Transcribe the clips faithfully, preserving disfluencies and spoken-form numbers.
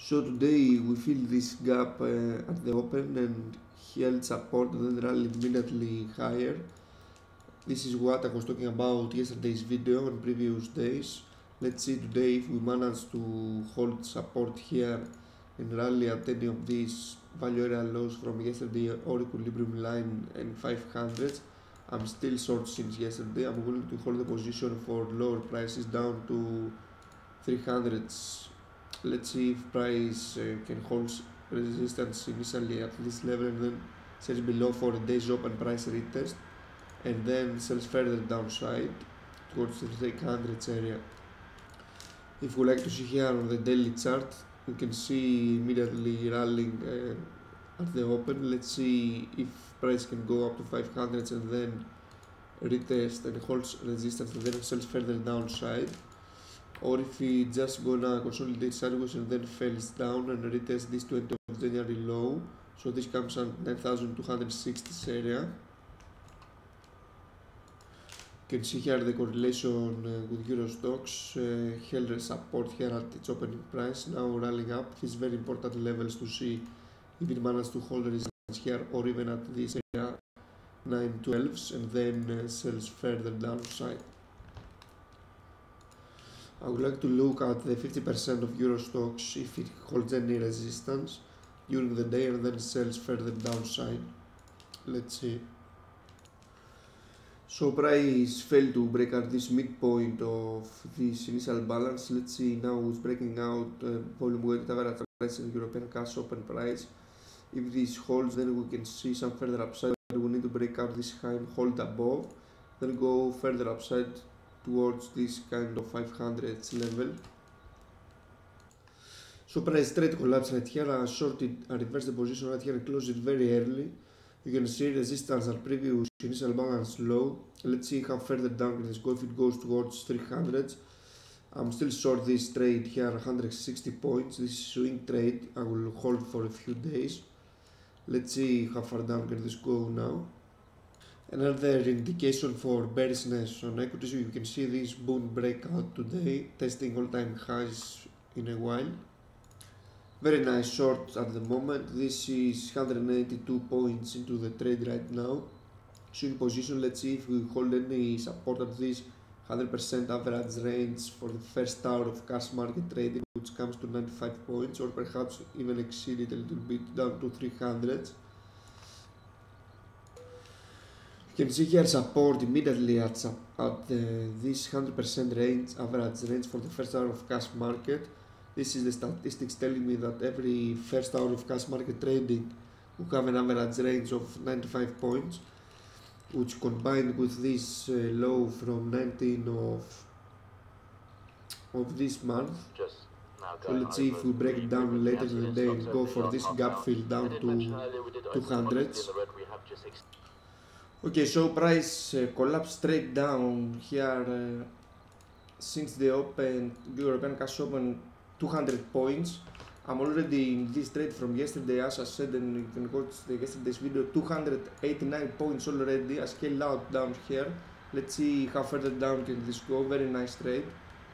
So today we feel this gap uh, at the open and held support and then rallied immediately higher. This is what I was talking about yesterday's video and previous days. Let's see today if we manage to hold support here and rally at any of these value area lows from yesterday or equilibrium line and five hundred. I'm still short since yesterday. I'm willing to hold the position for lower prices down to three hundreds. Let's see if price uh, can hold resistance initially at this level and then sells below for a day's open price retest and then sells further downside towards the three hundreds area. If we like to see here on the daily chart, you can see immediately rallying uh, at the open. Let's see if price can go up to five hundreds and then retest and holds resistance and then sells further downside, or if we just gonna consolidate sideways and then falls down and retest this twentieth of January low. So this comes at nine thousand two hundred sixty area. You can see here the correlation uh, with Euro stocks, uh, held support here at its opening price, now rallying up. These very important levels to see if it managed to hold resistance here or even at this area nine twelves and then uh, sells further downside. I would like to look at the fifty percent of Euro stocks if it holds any resistance during the day and then sells further downside. Let's see. So price failed to break out this midpoint of this initial balance. Let's see now it's breaking out uh, volume weighted average price and European cash open price. If this holds, then we can see some further upside. We need to break out this high and hold above, then go further upside towards this kind of five hundreds level. So price straight collapse right here. I shorted, I reversed the position right here and closed it very early. You can see resistance at previous initial balance low. Let's see how further down can this go if it goes towards three hundreds. I'm still short this trade here, one hundred sixty points. This is swing trade. I will hold for a few days. Let's see how far down can this go now. Another indication for bearishness on equities, you can see this boom breakout today, testing all-time highs in a while. Very nice short at the moment. This is one hundred eighty-two points into the trade right now. Swing position, let's see if we hold any support at this one hundred percent average range for the first hour of cash market trading, which comes to ninety-five points, or perhaps even exceed it a little bit down to three hundred. You can see here support immediately at, at the, this one hundred percent range, average range for the first hour of cash market. This is the statistics telling me that every first hour of cash market trading will have an average range of ninety-five points, which combined with this uh, low from nineteenth of, of this month. So let's see if we break it down later in the day and go for this gap fill down to two hundreds. Okay, so price uh, collapsed straight down here uh, since the open, European cash open two hundred points. I'm already in this trade from yesterday, as I said, and you can watch the yesterday's video, two hundred eighty-nine points already. I scaled out down here. Let's see how further down can this go. Very nice trade.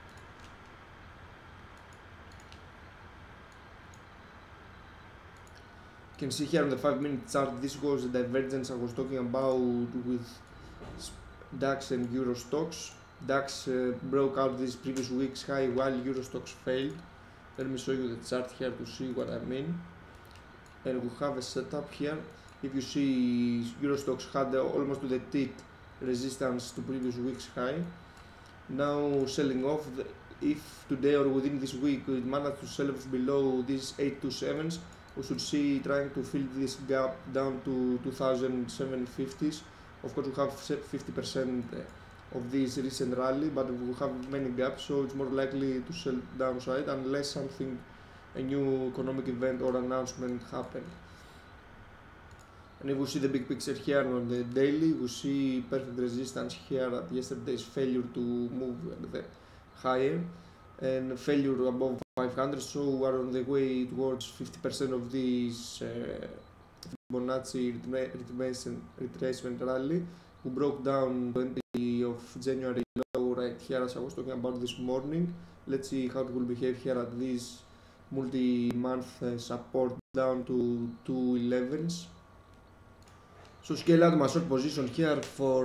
You can see here on the five minute chart, this was the divergence I was talking about with DAX and Euro stocks. DAX uh, broke out this previous week's high while Euro stocks failed. Let me show you the chart here to see what I mean. And we have a setup here. If you see, Euro stocks had uh, almost to the tick resistance to previous week's high. Now selling off. The, if today or within this week it managed to sell off below these eight twenty-sevens, we should see trying to fill this gap down to two thousand seven hundred fifties. Of course, we have fifty percent of this recent rally, but we have many gaps, so it's more likely to sell downside unless something, a new economic event or announcement happen. And if we see the big picture here on the daily, we see perfect resistance here at yesterday's failure to move the higher and failure above five hundred, so we are on the way towards fifty percent of this uh, Fibonacci retracement rally. We broke down twentieth of January low right here, as I was talking about this morning. Let's see how it will behave here at this multi-month uh, support down to two elevens. So scale out my short position here for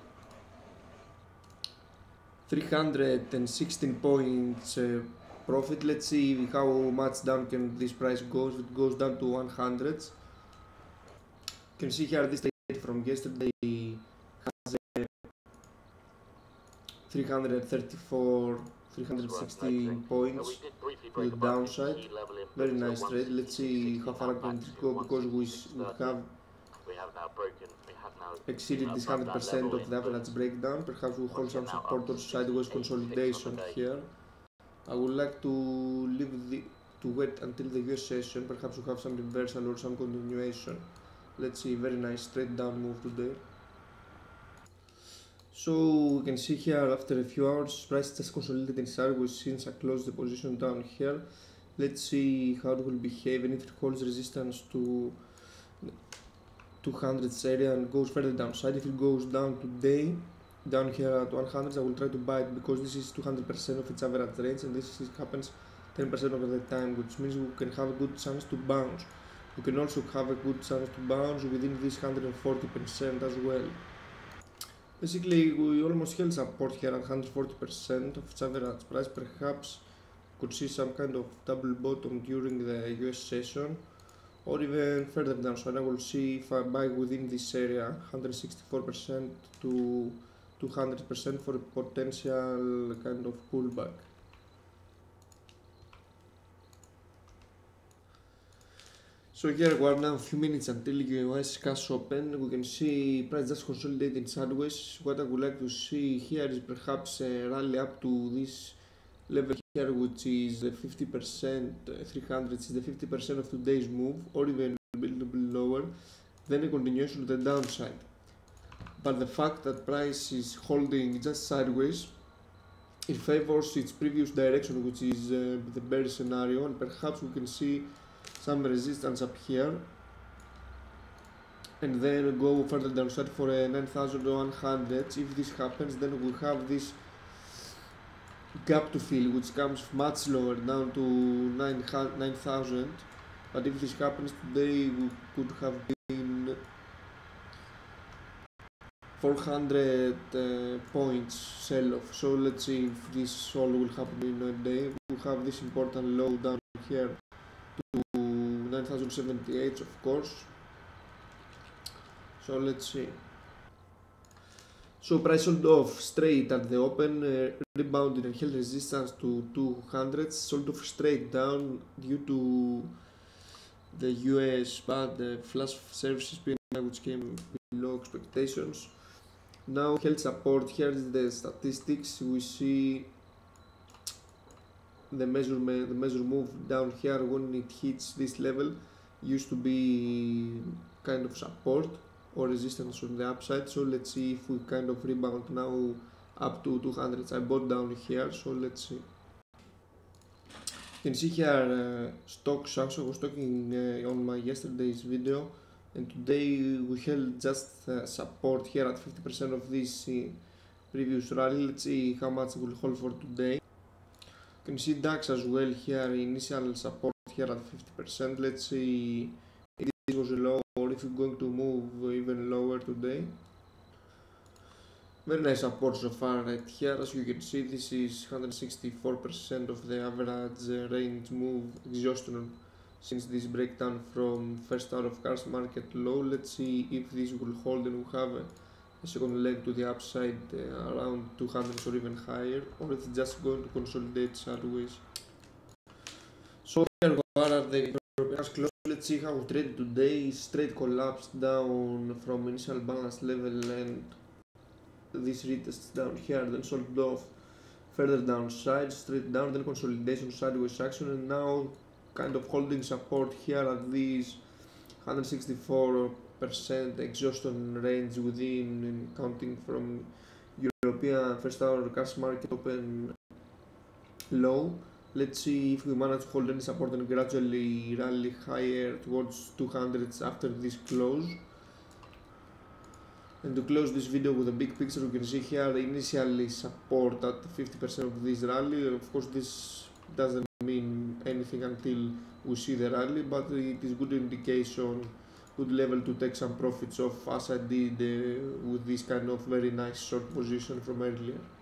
three hundred sixteen points uh, profit. Let's see how much down can this price goes. It goes down to one hundred. You can see here this trade from yesterday has a three hundred thirty-four, three hundred sixteen points to the downside. Very nice trade. Let's see how far I can go, because we, we have exceeded this one hundred percent of the average breakdown. Perhaps we'll hold some support or sideways consolidation here. I would like to leave the to wait until the U S session. Perhaps we have some reversal or some continuation. Let's see, very nice straight down move today. So we can see here after a few hours price just consolidating sideways since I closed the position down here. Let's see how it will behave, and if it holds resistance to two hundred area and goes further downside. If it goes down today, down here at one hundred, I will try to buy it, because this is two hundred percent of its average range, and this is, happens ten percent of the time, which means we can have a good chance to bounce. We can also have a good chance to bounce within this one hundred forty percent as well. Basically, we almost held support here at one hundred forty percent of its average price. Perhaps could see some kind of double bottom during the U S session, or even further down. So I will see if I buy within this area, one hundred sixty-four percent to two hundred percent for a potential kind of pullback. So here we are now a few minutes until U S cash open. We can see price just consolidating sideways. What I would like to see here is perhaps a rally up to this level here, which is fifty percent, three hundred is the fifty percent of today's move, or even a little bit lower, then a continuation to the downside. But the fact that price is holding just sideways, it favors its previous direction, which is uh, the bear scenario, and perhaps we can see some resistance up here, and then go further downside for a nine thousand one hundred. If this happens, then we have this gap to fill, which comes much lower, down to nine thousand. But if this happens today, we could have been four hundred uh, points sell off. So let's see if this all will happen in a day. We have this important low down here to nine thousand seventy-eight, of course. So let's see. So price sold off straight at the open, uh, rebounded and held resistance to two hundred, sold off straight down due to the U S bad uh, flash services P M I, which came below expectations. Now held support. Here is the statistics. We see the measurement, the measure move down here when it hits this level used to be kind of support or resistance on the upside. So let's see if we kind of rebound now up to two hundred. I bought down here, so let's see. You can see here uh, stocks. Also was talking uh, on my yesterday's video, and today we held just uh, support here at fifty percent of this uh, previous rally. Let's see how much it will hold for today. You can see DAX as well here, initial support here at fifty percent. Let's see if this was low or if it's going to move even lower today. Very nice support so far right here. As you can see, this is one hundred sixty-four percent of the average range move exhaustion since this breakdown from first hour of cars market low. Let's see if this will hold and we have a, a second leg to the upside uh, around two hundred or even higher, or it's just going to consolidate sideways. So here we are at the European close. Let's see how we traded today. Straight collapse down from initial balance level and this retests down here, then sold off further downside, straight down, then consolidation, sideways action, and now kind of holding support here at this one hundred sixty-four percent exhaustion range within, counting from European first hour cash market open low. Let's see if we manage to hold any support and gradually rally higher towards two hundred after this close. And to close this video with a big picture, you can see here initially support at fifty percent of this rally. Of course, this doesn't mean anything until we see the rally, but it is good indication, good level to take some profits off, as I did uh, with this kind of very nice short position from earlier.